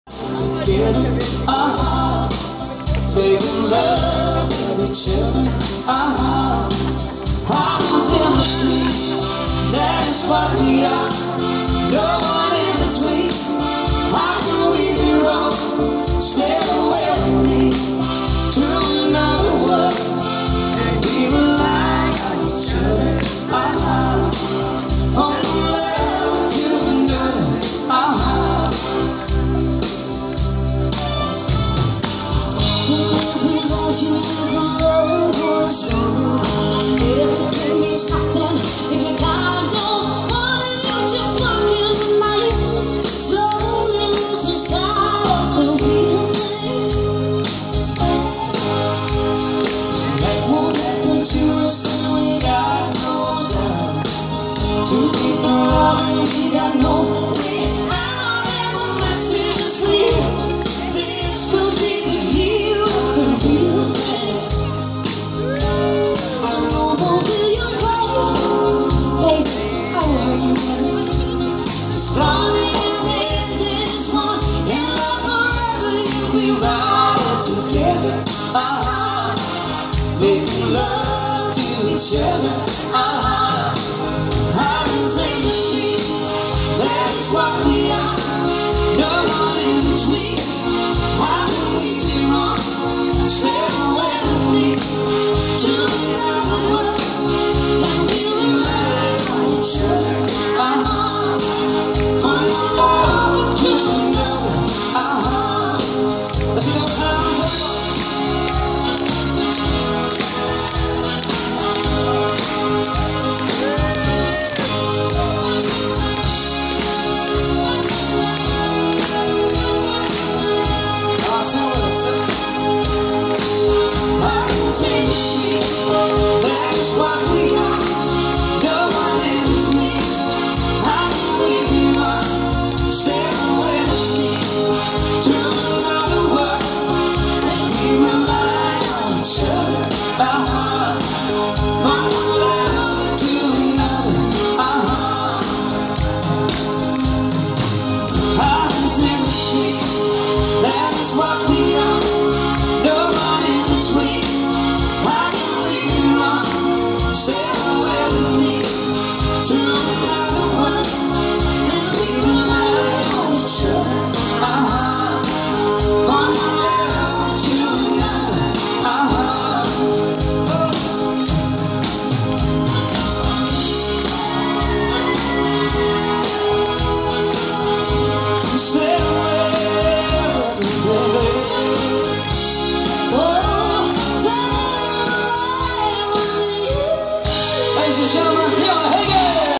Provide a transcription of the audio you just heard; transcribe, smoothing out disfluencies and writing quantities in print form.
Together, making love to each other, House in the street, that is what we are. No one in between. How can we be wrong? Sail away with me to another world, and we rely on each other, from one level to another, Without you, the road was wrong. Everything means nothing if you got no one and you're just walking the night, slowly losing sight of the real thing. That won't happen to us, then we got no doubt. To keep on loving, we got no way out, and the message is clear. This could be the year of the real thing. How noble will you go? Baby, how are you? Starting and the end is one. In love forever, you'll be riding together, making love to each other.